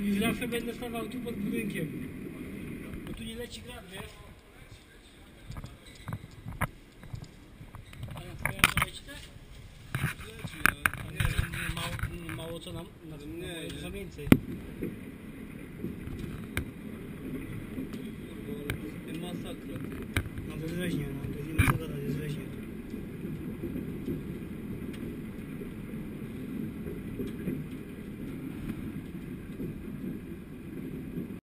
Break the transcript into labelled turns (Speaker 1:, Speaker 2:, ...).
Speaker 1: i zawsze będę stawał tu pod budynkiem. Bo tu nie leci grad, wiesz? A na twoja to leci tak?
Speaker 2: Leci, ale
Speaker 1: Nie, mało co nam,
Speaker 2: nie,
Speaker 1: za więcej.